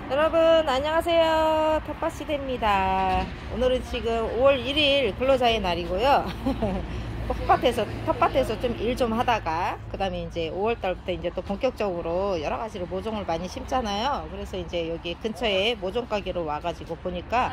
여러분 안녕하세요. 텃밭시대입니다. 오늘은 지금 5월 1일 근로자의 날이고요. 텃밭에서 좀 일 좀 하다가 그 다음에 이제 5월 달부터 이제 또 본격적으로 여러 가지로 모종을 많이 심잖아요. 그래서 이제 여기 근처에 모종 가게로 와가지고 보니까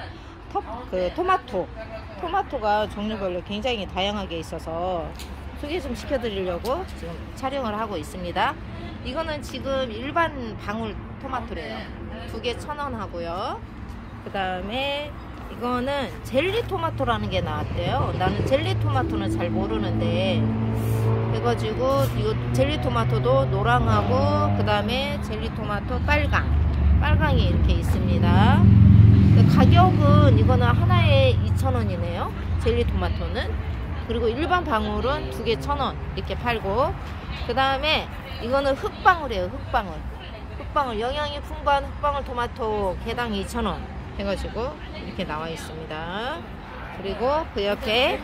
토마토가 종류별로 굉장히 다양하게 있어서 소개 좀 시켜드리려고 지금 촬영을 하고 있습니다. 이거는 지금 일반 방울 토마토래요. 2개 1,000원 하고요. 그 다음에 이거는 젤리 토마토라는 게 나왔대요. 나는 젤리 토마토는 잘 모르는데 해가지고 이거 젤리 토마토도 노랑하고 그 다음에 젤리 토마토 빨강이 이렇게 있습니다. 가격은 이거는 하나에 2,000원이네요. 젤리 토마토는. 그리고 일반 방울은 2개 1,000원 이렇게 팔고, 그 다음에 이거는 흙방울이에요. 흙방울 영양이 풍부한 흙방울 토마토 개당 2,000원 해가지고 이렇게 나와 있습니다. 그리고 그 옆에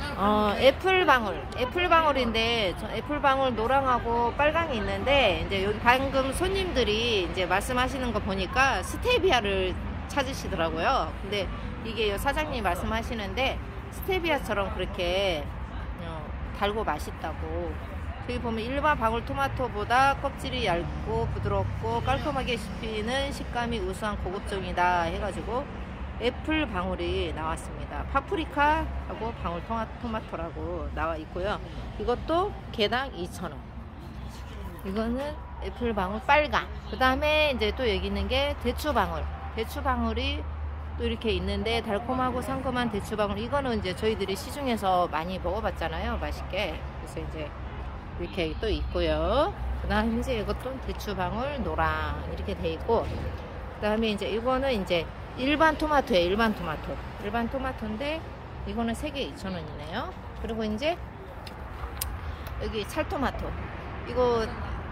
애플방울인데 애플방울 노랑하고 빨강이 있는데, 이제 여기 방금 손님들이 이제 말씀하시는 거 보니까 스테비아를 찾으시더라고요. 근데 이게 사장님이 말씀하시는데 스테비아처럼 그렇게 달고 맛있다고. 여기 보면 일반 방울토마토보다 껍질이 얇고 부드럽고 깔끔하게 씹히는 식감이 우수한 고급종이다 해가지고 애플방울이 나왔습니다. 파프리카하고 방울토마토라고 나와 있고요. 이것도 개당 2,000원. 이거는 애플방울 빨강. 그 다음에 이제 또 여기 있는 게 대추방울이 또 이렇게 있는데, 달콤하고 상큼한 대추방울. 이거는 이제 저희들이 시중에서 많이 먹어봤잖아요. 맛있게. 그래서 이제 이렇게 또 있고요. 그 다음에 이제 이것도 대추방울 노랑 이렇게 돼 있고, 그 다음에 이제 이거는 이제 일반 토마토예요. 일반 토마토인데 이거는 3개 2,000원이네요. 그리고 이제 여기 찰토마토. 이거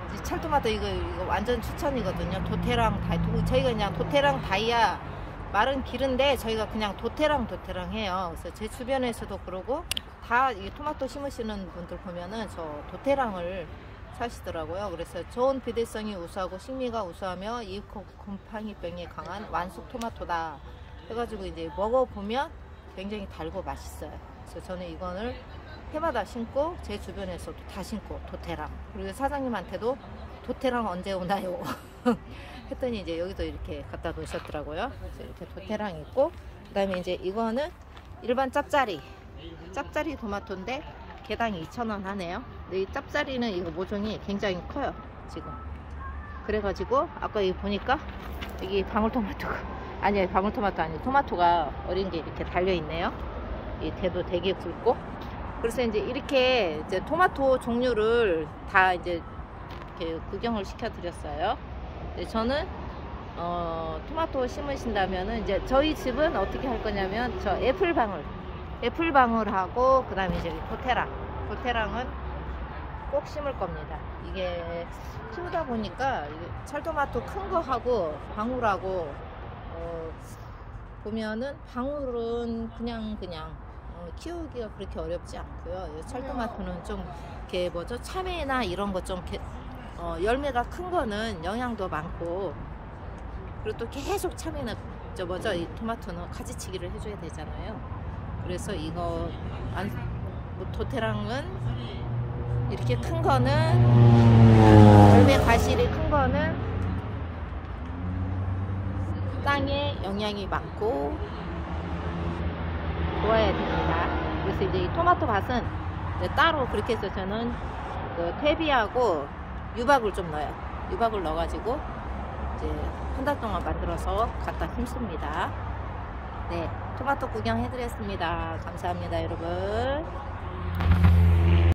완전 추천이거든요. 저희가 그냥 도테랑 다이아 말은 기른데 저희가 그냥 도테랑 해요. 그래서 제 주변에서도 그러고 다 이 토마토 심으시는 분들 보면은 저 도테랑을 사시더라고요. 그래서 좋은 비대성이 우수하고 식미가 우수하며 곰팡이병에 강한 완숙 토마토다 해가지고 이제 먹어보면 굉장히 달고 맛있어요. 그래서 저는 이거를 해마다 심고 제 주변에서도 다 심고 도테랑. 그리고 사장님한테도 도테랑 언제 오나요? 했더니 이제 여기도 이렇게 갖다 놓으셨더라고요. 그래서 이렇게 도테랑 있고, 그 다음에 이제 이거는 일반 짭짜리 토마토인데 개당 2,000원 하네요. 근데 이 짭짜리는 이거 모종이 굉장히 커요 지금. 그래가지고 아까 여기 보니까 여기 방울토마토가 토마토가 어린 게 이렇게 달려 있네요. 이 대도 되게 굵고. 그래서 이렇게 이제 토마토 종류를 다 이제 이렇게 구경을 시켜드렸어요. 저는 토마토 심으신다면은 이제 저희 집은 어떻게 할 거냐면 저 애플방울하고 그 다음에 이제 도테랑은 꼭 심을 겁니다. 이게 키우다 보니까 찰토마토 큰 거 하고 방울하고 보면은 방울은 그냥 키우기가 그렇게 어렵지 않고요. 찰토마토는 좀 이렇게 참외나 이런 거 좀 열매가 큰 거는 영양도 많고, 그리고 또 계속 참외는 이 토마토는 가지치기를 해줘야 되잖아요. 그래서 이거 도테랑은 이렇게 큰 거는 열매 과실이 큰 거는 땅에 영양이 많고 좋아야 됩니다. 그래서 이제 이 토마토 밭은 따로 그렇게 해서 저는 퇴비하고 유박을 좀 넣어요. 유박을 넣어가지고 이제 한 달 동안 만들어서 갖다 심습니다. 네, 토마토 구경해드렸습니다. 감사합니다, 여러분.